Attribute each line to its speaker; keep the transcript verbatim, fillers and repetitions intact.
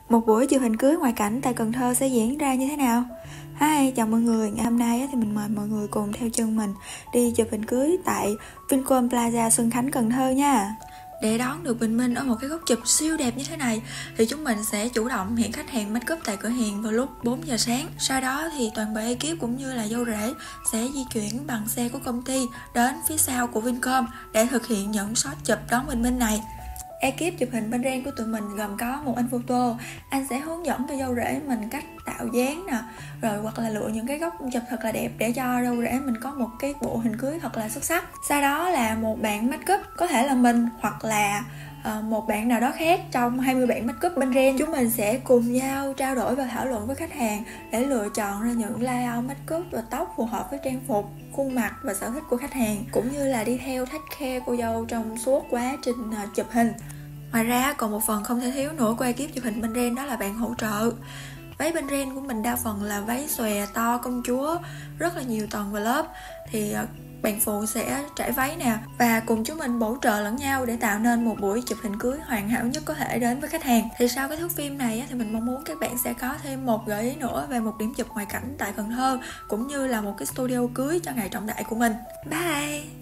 Speaker 1: Một buổi chụp hình cưới ngoại cảnh tại Cần Thơ sẽ diễn ra như thế nào? Hi, chào mọi người. Ngày hôm nay thì mình mời mọi người cùng theo chân mình đi chụp hình cưới tại Vincom Plaza Xuân Khánh, Cần Thơ nha. Để đón được bình minh ở một cái góc chụp siêu đẹp như thế này thì chúng mình sẽ chủ động hẹn khách hàng make up tại cửa hàng vào lúc bốn giờ sáng. Sau đó thì toàn bộ ekip cũng như là dâu rể sẽ di chuyển bằng xe của công ty đến phía sau của Vincom để thực hiện những shot chụp đón bình minh này. Ekip chụp hình bên ren của tụi mình gồm có một anh photo, anh sẽ hướng dẫn cho dâu rể mình cách tạo dáng nè, rồi hoặc là lựa những cái góc chụp thật là đẹp để cho dâu rể mình có một cái bộ hình cưới thật là xuất sắc. Sau đó là một bạn make up, có thể là mình hoặc là uh, một bạn nào đó khác trong hai mươi bạn make up bên ren. Chúng mình sẽ cùng nhau trao đổi và thảo luận với khách hàng để lựa chọn ra những layout make up và tóc phù hợp với trang phục, khuôn mặt và sở thích của khách hàng, cũng như là đi theo take care cô dâu trong suốt quá trình uh, chụp hình. Ngoài ra còn một phần không thể thiếu nữa của ekip chụp hình bên ren, đó là bạn hỗ trợ. Váy bên ren của mình đa phần là váy xòe to công chúa, rất là nhiều tầng và lớp. Thì bạn phụ sẽ trải váy nè và cùng chúng mình bổ trợ lẫn nhau để tạo nên một buổi chụp hình cưới hoàn hảo nhất có thể đến với khách hàng. Thì sau cái thước phim này thì mình mong muốn các bạn sẽ có thêm một gợi ý nữa về một điểm chụp ngoại cảnh tại Cần Thơ, cũng như là một cái studio cưới cho ngày trọng đại của mình. Bye!